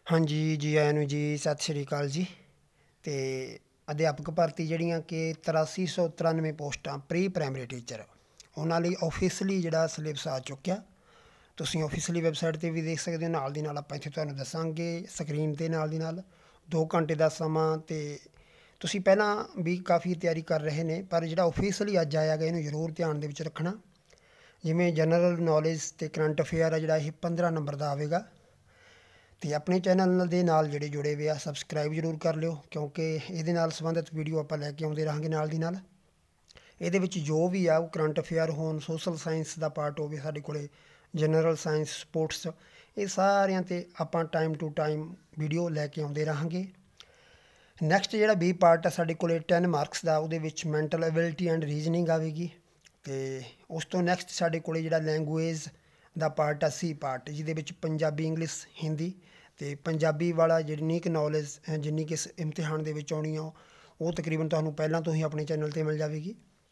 हाँ जी, जी आया ਨੂੰ जी, सत श्री अकाल जी। ਤੇ ਅਧਿਆਪਕ ਭਰਤੀ ਜਿਹੜੀਆਂ ਕਿ 8393 ਪੋਸਟਾਂ ਪ੍ਰੀ ਪ੍ਰਾਇਮਰੀ ਟੀਚਰ ਉਹਨਾਂ ਲਈ ਆਫੀਸ਼ਲੀ ਜਿਹੜਾ ਸਿਲੇਬਸ ਆ ਚੁੱਕਿਆ। ਤੁਸੀਂ ਆਫੀਸ਼ਲੀ ਵੈਬਸਾਈਟ 'ਤੇ ਵੀ ਦੇਖ ਸਕਦੇ ਹੋ। ਨਾਲ ਦੀ ਨਾਲ ਆਪਾਂ ਇੱਥੇ ਤੁਹਾਨੂੰ ਦੱਸਾਂਗੇ ਸਕਰੀਨ 'ਤੇ ਨਾਲ ਦੀ ਨਾਲ 2 ਘੰਟੇ ਦਾ ਸਮਾਂ। ਅਤੇ ਤੁਸੀਂ ਪਹਿਲਾਂ ਵੀ ਕਾਫੀ ਤਿਆਰੀ ਕਰ ਰਹੇ ਨੇ, ਪਰ ਜਿਹੜਾ ਆਫੀਸ਼ਲੀ ਅੱਜ ਆਇਆ ਗਿਆ ਇਹਨੂੰ ਜ਼ਰੂਰ ਧਿਆਨ ਦੇ ਵਿੱਚ ਰੱਖਣਾ। ਜਿਵੇਂ ਜਨਰਲ ਨੌਲੇਜ ਅਤੇ ਕਰੰਟ ਅਫੇਅਰ ਆ ਜਿਹੜਾ ਇਹ 15 ਨੰਬਰ ਦਾ ਆਵੇਗਾ। ਅਤੇ ਆਪਣੇ ਚੈਨਲ ਦੇ ਨਾਲ ਜਿਹੜੇ ਜੁੜੇ ਹੋਏ ਆ ਸਬਸਕ੍ਰਾਈਬ ਜ਼ਰੂਰ ਕਰ ਲਿਓ, ਕਿਉਂਕਿ ਇਹਦੇ ਨਾਲ ਸੰਬੰਧਿਤ ਵੀਡੀਓ ਆਪਾਂ ਲੈ ਕੇ ਆਉਂਦੇ ਰਹਾਂਗੇ ਨਾਲ ਦੀ ਨਾਲ। ਇਹਦੇ ਵਿੱਚ ਜੋ ਵੀ ਆ ਉਹ ਕਰੰਟ ਅਫੇਅਰ ਹੋਣ, ਸੋਸ਼ਲ ਸਾਇੰਸ ਦਾ ਪਾਰਟ ਹੋਵੇ, ਸਾਡੇ ਕੋਲ ਜਨਰਲ ਸਾਇੰਸ, ਸਪੋਰਟਸ, ਇਹ ਸਾਰਿਆਂ 'ਤੇ ਆਪਾਂ ਟਾਈਮ ਟੂ ਟਾਈਮ ਵੀਡੀਓ ਲੈ ਕੇ ਆਉਂਦੇ ਰਹਾਂਗੇ। ਨੈਕਸਟ ਜਿਹੜਾ ਬੀ ਪਾਰਟ ਆ ਸਾਡੇ ਕੋਲ 10 ਮਾਰਕਸ ਦਾ, ਉਹਦੇ ਵਿੱਚ ਮੈਂਟਲ ਐਬਿਲਿਟੀ ਐਂਡ ਰੀਜ਼ਨਿੰਗ ਆਵੇਗੀ। ਅਤੇ ਉਸ ਤੋਂ ਨੈਕਸਟ ਸਾਡੇ ਕੋਲ ਜਿਹੜਾ ਲੈਂਗੁਏਜ ਦਾ ਪਾਰਟ ਆ ਸੀ ਪਾਰਟ, ਜਿਹਦੇ ਵਿੱਚ ਪੰਜਾਬੀ, ਇੰਗਲਿਸ਼, ਹਿੰਦੀ ਅਤੇ ਪੰਜਾਬੀ ਵਾਲਾ ਜਿੰਨੀ ਕੁ ਨੌਲੇਜ ਜਿੰਨੀ ਕਿ ਇਸ ਇਮਤਿਹਾਨ ਦੇ ਵਿੱਚ ਆਉਣੀ ਆ ਉਹ ਤਕਰੀਬਨ ਤੁਹਾਨੂੰ ਪਹਿਲਾਂ ਤੋਂ ਹੀ ਆਪਣੇ ਚੈਨਲ 'ਤੇ ਮਿਲ ਜਾਵੇਗੀ।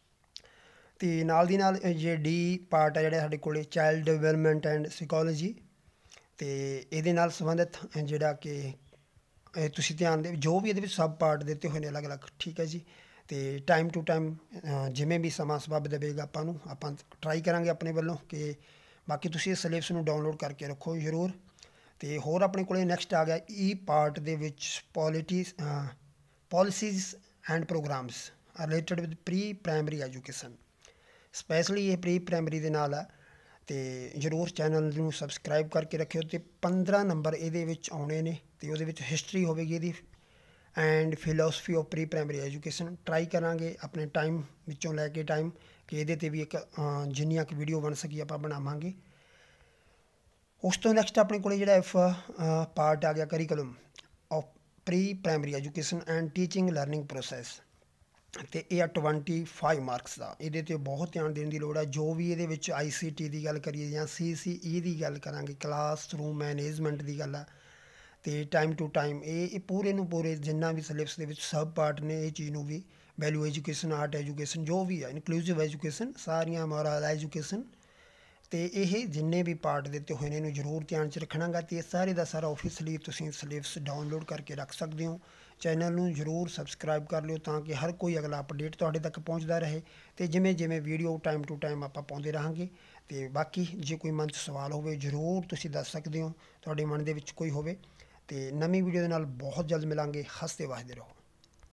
ਅਤੇ ਨਾਲ ਦੀ ਨਾਲ ਜੇ ਡੀ ਪਾਰਟ ਆ ਜਿਹੜਾ ਸਾਡੇ ਕੋਲ ਚਾਈਲਡ ਡਿਵੈਲਪਮੈਂਟ ਐਂਡ ਸਾਈਕੋਲੋਜੀ, ਅਤੇ ਇਹਦੇ ਨਾਲ ਸੰਬੰਧਿਤ ਜਿਹੜਾ ਕਿ ਤੁਸੀਂ ਧਿਆਨ ਦੇ ਜੋ ਵੀ ਇਹਦੇ ਵਿੱਚ ਸਬ ਪਾਰਟ ਦਿੱਤੇ ਹੋਏ ਨੇ ਅਲੱਗ-ਅਲੱਗ, ਠੀਕ ਹੈ ਜੀ। ਅਤੇ ਟਾਈਮ ਟੂ ਟਾਈਮ ਜਿਵੇਂ ਵੀ ਸਮਾਂ ਸਬੱਬ ਦੇਵੇਗਾ ਆਪਾਂ ਟਰਾਈ ਕਰਾਂਗੇ ਆਪਣੇ ਵੱਲੋਂ ਕਿ ਬਾਕੀ ਤੁਸੀਂ ਇਸ ਸਿਲੇਬਸ ਨੂੰ ਡਾਊਨਲੋਡ ਕਰਕੇ ਰੱਖੋ ਜ਼ਰੂਰ। ਅਤੇ ਹੋਰ ਆਪਣੇ ਕੋਲ ਨੈਕਸਟ ਆ ਗਿਆ ਈ ਪਾਰਟ ਦੇ ਵਿੱਚ policies and programmes related with pre primary education. Specially ਇਹ ਪ੍ਰੀ ਪ੍ਰਾਇਮਰੀ ਦੇ ਨਾਲ ਆ, ਅਤੇ ਜ਼ਰੂਰ ਚੈਨਲ ਨੂੰ ਸਬਸਕ੍ਰਾਈਬ ਕਰਕੇ ਰੱਖਿਓ। ਅਤੇ 15 ਨੰਬਰ ਇਹਦੇ ਵਿੱਚ ਆਉਣੇ ਨੇ, ਅਤੇ ਉਹਦੇ ਵਿੱਚ ਹਿਸਟਰੀ ਹੋਵੇਗੀ ਇਹਦੀ and philosophy of pre primary education. Try ਕਰਾਂਗੇ ਆਪਣੇ ਟਾਈਮ ਵਿੱਚੋਂ ਲੈ ਕੇ ਟਾਈਮ ਕਿ ਇਹਦੇ 'ਤੇ ਵੀ ਇੱਕ ਜਿੰਨੀਆਂ ਕੁ ਵੀਡੀਓ ਬਣ ਸਕੀ ਆਪਾਂ ਬਣਾਵਾਂਗੇ। ਉਸ ਤੋਂ ਨੈਕਸਟ ਆਪਣੇ ਕੋਲ ਜਿਹੜਾ ਪਾਰਟ ਆ ਗਿਆ curriculum of pre primary education and teaching learning process, ਅਤੇ ਇਹ ਆ 25 ਮਾਰਕਸ ਦਾ। ਇਹਦੇ 'ਤੇ ਬਹੁਤ ਧਿਆਨ ਦੇਣ ਦੀ ਲੋੜ ਹੈ। ਜੋ ਵੀ ਇਹਦੇ ਵਿੱਚ ICT ਦੀ ਗੱਲ ਕਰੀਏ ਜਾਂ CCE ਦੀ ਗੱਲ ਕਰਾਂਗੇ, ਕਲਾਸਰੂਮ ਮੈਨੇਜਮੈਂਟ ਦੀ ਗੱਲ ਆ, ਅਤੇ ਟਾਈਮ ਟੂ ਟਾਈਮ ਇਹ ਪੂਰੇ ਨੂੰ ਪੂਰੇ ਜਿੰਨਾ ਵੀ ਸਿਲੇਬਸ ਦੇ ਵਿੱਚ ਸਬ ਪਾਰਟ ਨੇ ਇਹ ਚੀਜ਼ ਨੂੰ ਵੀ ਵੈਲਿਊ ਐਜੂਕੇਸ਼ਨ, ਆਰਟ ਐਜੂਕੇਸ਼ਨ, ਜੋ ਵੀ ਆ ਇਨਕਲੂਸਿਵ ਐਜੂਕੇਸ਼ਨ, ਸਾਰੀਆਂ ਮੋਰਲ ਐਜੂਕੇਸ਼ਨ, ਅਤੇ ਇਹ ਜਿੰਨੇ ਵੀ ਪਾਰਟ ਦਿੱਤੇ ਹੋਏ ਨੇ ਇਹਨੂੰ ਜ਼ਰੂਰ ਧਿਆਨ 'ਚ ਰੱਖਣਾ ਗਾ। ਅਤੇ ਇਹ ਸਾਰੇ ਦਾ ਸਾਰਾ ਆਫੀਸ਼ਲੀ ਤੁਸੀਂ ਸਿਲੇਬਸ ਡਾਊਨਲੋਡ ਕਰਕੇ ਰੱਖ ਸਕਦੇ ਹੋ। ਚੈਨਲ ਨੂੰ ਜ਼ਰੂਰ ਸਬਸਕ੍ਰਾਈਬ ਕਰ ਲਿਓ ਤਾਂ ਕਿ ਹਰ ਕੋਈ ਅਗਲਾ ਅਪਡੇਟ ਤੁਹਾਡੇ ਤੱਕ ਪਹੁੰਚਦਾ ਰਹੇ। ਅਤੇ ਜਿਵੇਂ ਜਿਵੇਂ ਵੀਡੀਓ ਟਾਈਮ ਟੂ ਟਾਈਮ ਆਪਾਂ ਪਾਉਂਦੇ ਰਹਾਂਗੇ। ਅਤੇ ਬਾਕੀ ਜੇ ਕੋਈ ਮਨ 'ਚ ਸਵਾਲ ਹੋਵੇ ਜ਼ਰੂਰ ਤੁਸੀਂ ਦੱਸ ਸਕਦੇ ਹੋ, ਤੁਹਾਡੇ ਮਨ ਦੇ ਵਿੱਚ ਕੋਈ ਹੋਵੇ। ਅਤੇ ਨਵੀਂ ਵੀਡੀਓ ਦੇ ਨਾਲ ਬਹੁਤ ਜਲਦ ਮਿਲਾਂਗੇ। ਹੱਸਦੇ ਵਸਦੇ ਰਹੋ।